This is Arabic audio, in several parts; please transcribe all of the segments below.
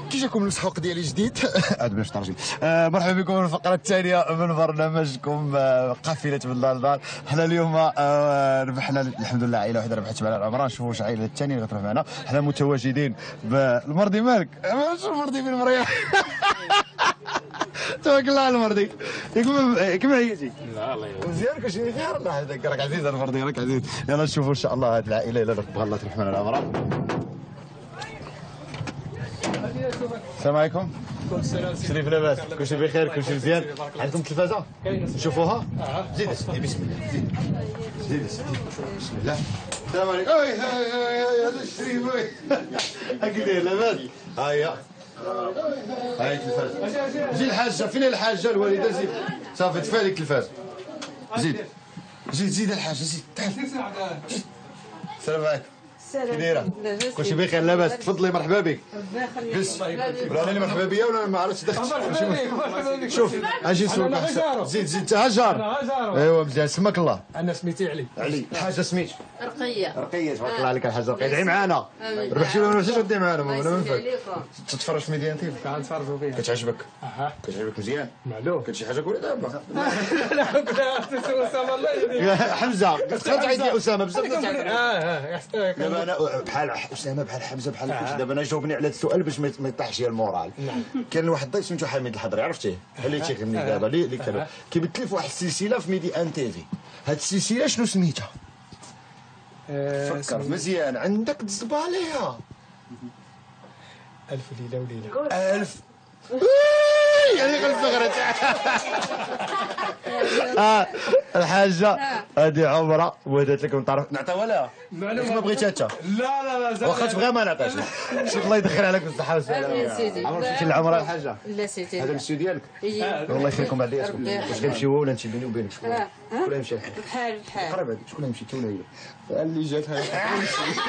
كي جاكم المسحوق ديالي جديد عاد باش ترجم. مرحبا بكم في الفقره الثانيه من برنامجكم قافله من دار لدار. حنا اليوم ربحنا الحمد لله عائله واحده ربحت معنا العمره. نشوفوا واش العائله الثانيه اللي غتربح معنا. حنا متواجدين بالمرضي. مالك شوف المرضي بن مريح توكل الله على المرضي. كيما عييتي؟ لا الله يعاونك مزيان كلشي بخير. الله يهديك راك عزيز المرضي راك عزيز. يلا نشوفوا ان شاء الله هذه العائله الا بغى الله تربح معنا العمره. السلام عليكم. شريف لاباس؟ كلشي بخير كلشي مزيان؟ عندكم تلفازه نشوفوها؟ زيد سيدي بسم الله زيد سيدي بسم الله. السلام عليكم. هذا الشريف هاكي داير لاباس؟ ها هي هاي التلفازه. زيد الحاجه فين الحاجه الوالده؟ زيد صافي دفع لك التلفازه. زيد الحاجه زيد تعال. السلام عليكم. كي دايره؟ كلشي بخير لاباس؟ تفضلي مرحبا بك. بس ولا راني مرحبا بيا ولا ما عرفتش دخلت. شوف اجي نسولك. زيد انت هاجر. ايوا مزيان. سماك الله. انا سميتي علي. الحاجه سميت رقيه تبارك الله عليك الحاجه رقيه. ادعي معانا. ربحتي ولا ما ربحتيش غدي معانا ولا ما نفعك. تتفرج في ميديانتي؟ كنتفرجوا فيها. كتعجبك؟ كتعجبك مزيان؟ معلوم. كاين شي حاجه قولي دابا. لا كنت اسامه الله حمزه كتخرج عيدي اسامه بزاف دابا انا بحال اسامه بحال حمزه بحال كلشي. دابا انا جاوبني على هذا السؤال باش ما يطيحش لي المورال. كان واحد الضيف سميتو حميد الحضري عرفتيه؟ اللي تيخدمني دابا اللي كان كيبث لي في واحد السلسله في ميدي ان تي في. هاد السلسله شنو سميتها؟ فكر مزيان عندك تزبا عليها. ألف ليله وليله. ألف يعني غنفغرت. الحاجه هذه عمره ودات لكم طرف نعطيوها لها. ما بغيتها انت؟ لا واخا تبغيها ما نعطيهاش. شوف الله يدخل عليك بالصحه والسلامه. يا سيدي. عمرك مشيتي للعمره الحاجه؟ لا سيدي. هذا المسيو ديالك؟ الله يخليكم بعد ياسكم. واش غنمشيو ولا انت بيني وبينك شكون؟ شكون يمشي؟ بحال قرب هذيك شكون يمشي؟ كون هي اللي جات هذه.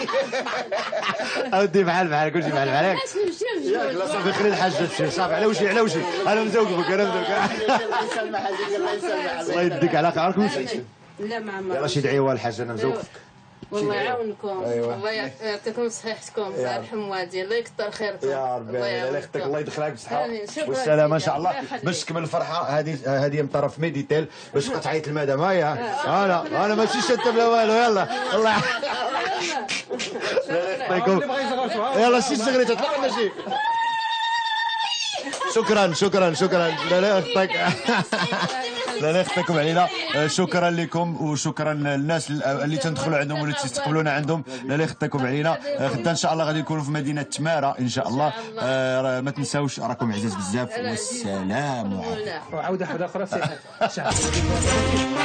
اودي بحال كلشي بحال ياك. ياك لا صافي خلي الحاجه تمشي صافي. على وجهي انا مزوقك الله يسلمك الله يديك على خيرك. مشيتي؟ لا ما عمري. يلاه شي دعيوه الحاجه انا مزوقك. والله يعاونكم. الله يعطيكم صحتكم. الله يرحم والدي. الله يكثر خيركم. يا ربي الله يخطيك الله يدخلك بالصحه والسلامه ان شاء الله. باش تكمل الفرحه هذه من طرف ميديتيل باش قطعيه المدام. هيا انا ماشي شاته بلا والو. يلا الله يخطيكم. يلا شي صغيره تطلع ولا شي. شكرا لا يخطيك. لا يخطيكم علينا. شكرا لكم وشكرا للناس اللي تندخلوا عندهم واللي تستقبلونا عندهم. لا يخطيكم علينا. غدا ان شاء الله غادي نكونوا في مدينه تماره ان شاء الله. ما تنساوش راكم عزاز بزاف والسلام عليكم. وعوده واحده اخرى.